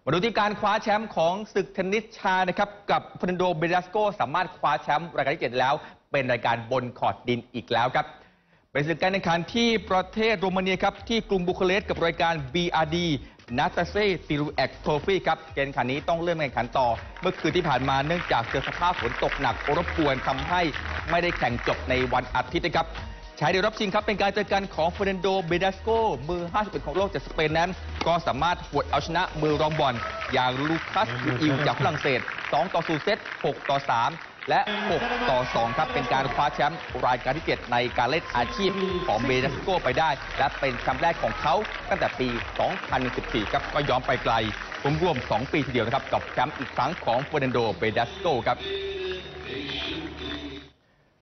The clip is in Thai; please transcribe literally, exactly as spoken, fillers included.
มาดูที่การคว้าแชมป์ของศึกเทนนิสชายนะครับกับเฟรนโดเบดัสโกสามารถคว้าแชมป์รายการที่เจ็ดแล้วเป็นรายการบนคอร์ตดินอีกแล้วครับเป็นศึกการแข่งขันที่ประเทศโรมาเนียครับที่กรุงบูคาเรสต์กับรายการ บี อาร์ ดี นาตาเซ่ติรูแอกโทฟี่ครับเกมขันนี้ต้องเลื่อนแข่งขันต่อเมื่อคืนที่ผ่านมาเนื่องจากเจอสภาพฝนตกหนักรบกวนทำให้ไม่ได้แข่งจบในวันอาทิตย์นะครับชายเดี่ยวรอบชิงครับเป็นการเจอกันของเฟรนโดเบดัสโกมือห้าสิบเอ็ดของโลกจากสเปนนั้นก็สามารถหวดเอาชนะมือรองบอลอย่างลูคัสอิวจากฝรั่งเศสสองต่อศูนย์เซตหกต่อสามและหกต่อสองครับเป็นการคว้าแชมป์รายการที่เจ็ดในการเล่นอาชีพของเบดัสโกไปได้และเป็นแชมป์แรกของเขาตั้งแต่ปีสองพันสิบสี่ครับก็ย้อนไปไกลรวมๆสองปีทีเดียวนะครับกับแชมป์อีกครั้งของเฟรนโดเบดัสโกครับ